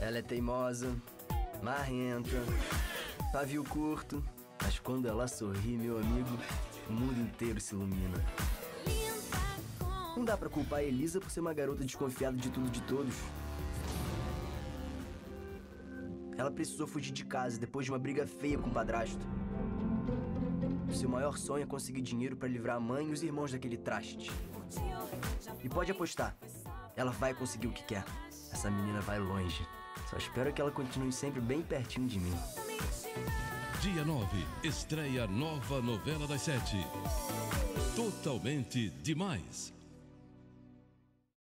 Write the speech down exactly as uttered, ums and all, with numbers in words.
Ela é teimosa, marrenta, pavio curto, mas quando ela sorri, meu amigo, o mundo inteiro se ilumina. Não dá pra culpar a Elisa por ser uma garota desconfiada de tudo e de todos. Ela precisou fugir de casa depois de uma briga feia com o padrasto. Seu maior sonho é conseguir dinheiro pra livrar a mãe e os irmãos daquele traste. E pode apostar, ela vai conseguir o que quer. Essa menina vai longe. Só espero que ela continue sempre bem pertinho de mim. Dia nove, estreia nova novela das sete. Totalmente Demais.